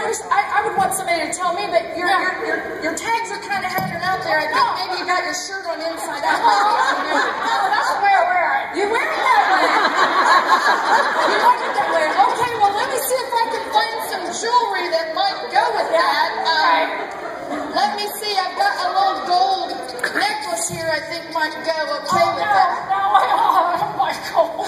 I would want somebody to tell me, but your tags are kind of hanging out there. I think maybe you got your shirt on inside out. That's the way I wear it. You wear it that way. You like it that way. Okay, well, let me see if I can find some jewelry that might go with that. Let me see. I've got a little gold necklace here I think might go okay with that. No, I don't like gold.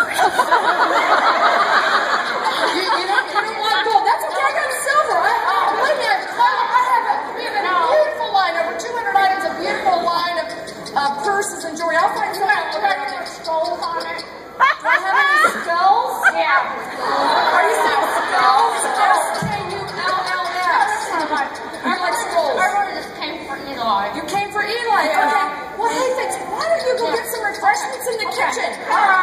You don't like gold. That's okay. I got silver. Believe me, I have a beautiful line, over 200 items, a beautiful line of purses and jewelry. I'll find some out. Do I have any skulls on it? Do I have any skulls? Yeah. Are you saying skulls? S-K-U-L-L-S. You like skulls? I really just came for Eli. You came for Eli. Okay. Well, hey, Fitz, why don't you go get some refreshments in the kitchen? All right.